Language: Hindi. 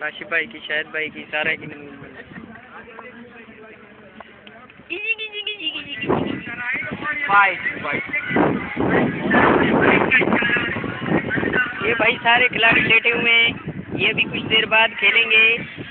काशिफ भाई की, शाहिद भाई की, सारा की नमीन बन ये भाई सारे खिलाड़ी लेटे हुए हैं, ये भी कुछ देर बाद खेलेंगे।